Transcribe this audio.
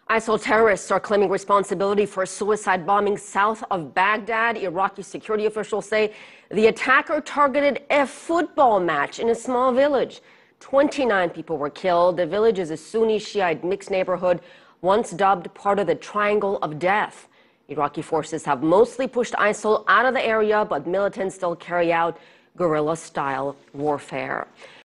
ISIL terrorists are claiming responsibility for a suicide bombing south of Baghdad. Iraqi security officials say the attacker targeted a football match in a small village. 29 people were killed. The village is a Sunni Shiite mixed neighborhood, once dubbed part of the Triangle of Death. Iraqi forces have mostly pushed ISIL out of the area, but militants still carry out guerrilla-style warfare.